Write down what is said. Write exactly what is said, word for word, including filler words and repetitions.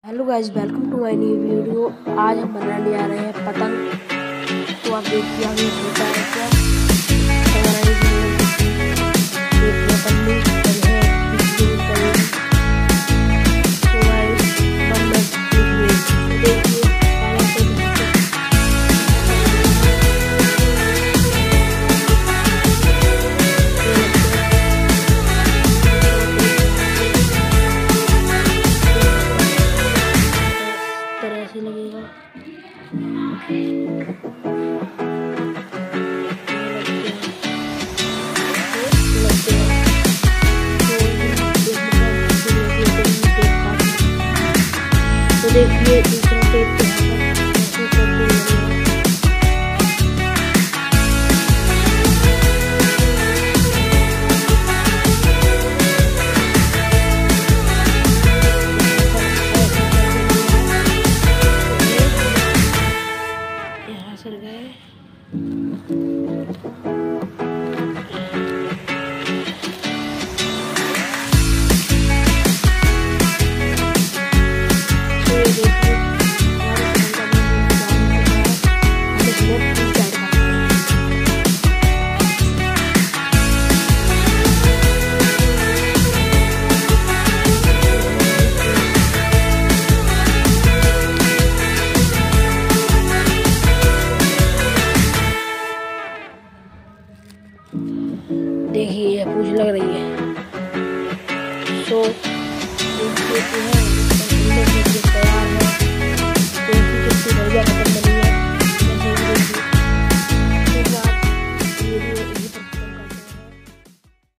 Hello guys, welcome to my new video. आज हम बनाने जा रहे हैं पतंग। तो आप देखिए आगे होता है क्या बनाने के लिए एक पतंग है इसके ऊपर तो गाइस बनना देखिए देखिए पहले से तरह से लगेगा। तो देखिए दूसरा टेप पे ऐसे करके लगेगा। यहाँ सर गए देखिए ये पूछ लग रही है। सो देख लेते हैं।